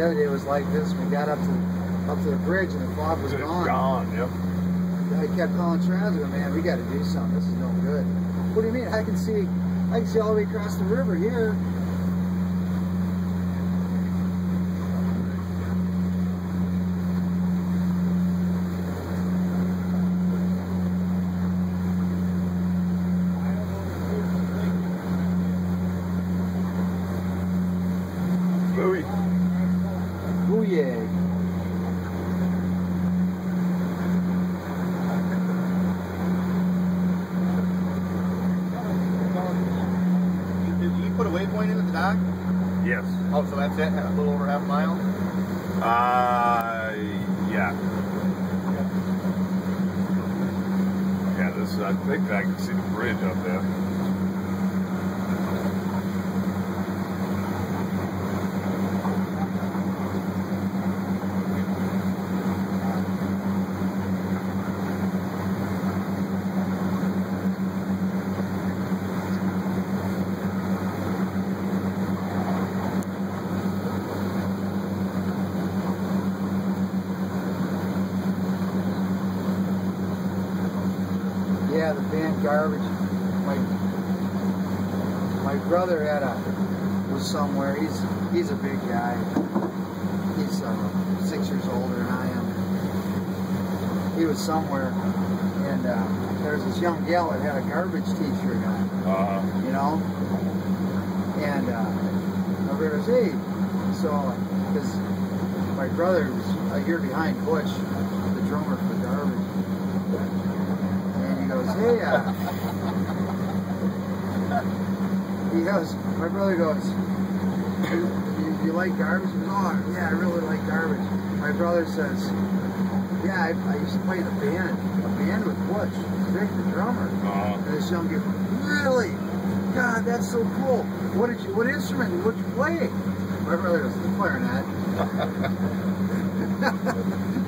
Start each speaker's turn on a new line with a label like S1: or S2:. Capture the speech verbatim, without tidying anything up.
S1: The other day was like this. We got up to up to the bridge and the fog was
S2: It's
S1: gone.
S2: gone, yep.
S1: I kept calling Travis, man, we got to do something. This is no good. What do you mean? I can see, I can see all the way across the river here.
S2: Louie.
S1: Booyah.
S3: Did you put a waypoint in at the dock?
S2: Yes.
S3: Oh, so that's it? A little over half a mile?
S2: Uh, yeah. Yeah, this, I think I can see the bridge up there.
S1: Yeah, the band Garbage. My my brother had a was somewhere. He's he's a big guy. He's uh, six years older than I am. He was somewhere, and uh, there was this young gal that had a Garbage T-shirt on.
S2: Uh-huh.
S1: You know, and uh, my brother goes, hey, so because my brother was a year behind Butch, the drummer for Garbage. He goes, hey, uh, he goes, my brother goes, you, you, you like Garbage? He goes, oh, yeah, I really like Garbage. My brother says, yeah, I, I used to play the band, a band with Butch, Rick, the drummer.
S2: Uh-huh.
S1: And this young kid, really? God, that's so cool. What did you, what instrument would you play? My brother goes, clarinet.